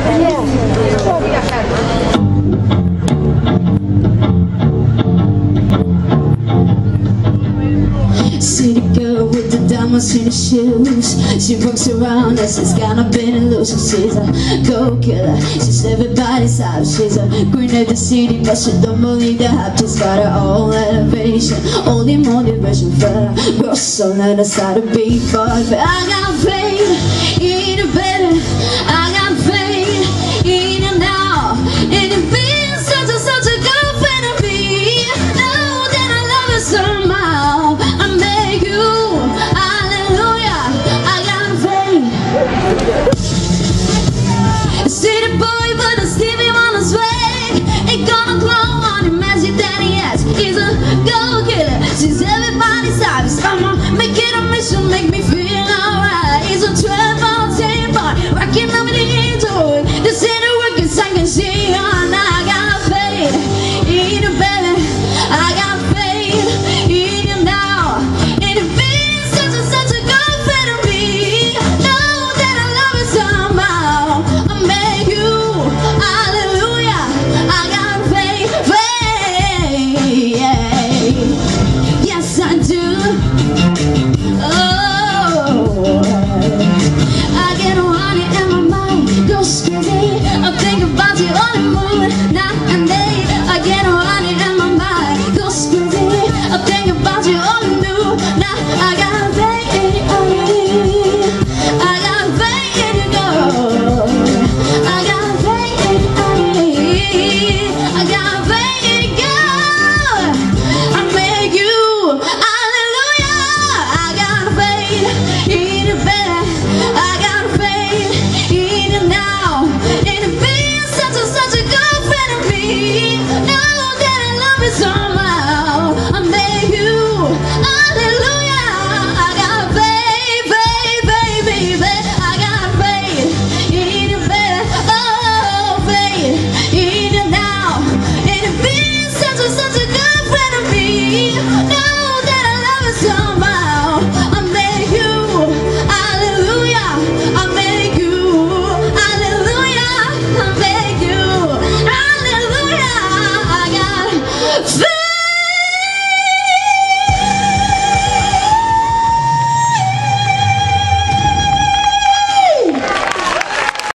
City girl with the diamonds in her shoes. She walks around as she's gonna be an illusion. She's a go-killer, she's everybody's type. She's a queen of the city, but she don't believe the hype. She's got her own elevation, only motivation for her. Girl, so let us start a big boy. But I got faith in the better, I got faith in it now. And it feels such a good friend to me. Know that I love her somehow. I make you, hallelujah. I got faith. City boy, but the Stevie Wonder's swag. Ain't gonna clone on the magic that he has. He's a go-killer, she's everybody's type. Come on, make it a mission, make me feel alright. He's a 12-10 boy, rocking up with the intro. The city workers, I can see on. I got faith in the better, I got faith in you now. And it feels such a good fit to me. Know that I love it somehow. I make you, hallelujah. I got faith, faith, yeah. Yes I do. Oh, I get honey in my mind, goes crazy. I think about you on the moon, night and day. I get honey in my mind, goes crazy. I think about you on the moon, now I got faith in you. I got faith in you, girl. I got faith in you. I got faith in you, girl. I make you, hallelujah. I got faith in the better, I got faith in you now. And it feels such a good friend to me. Know that I love it somehow. I make you, hallelujah. I got faith, faith, faith, baby. I got faith in you better, oh, faith in you now. And it feels such a good friend to me.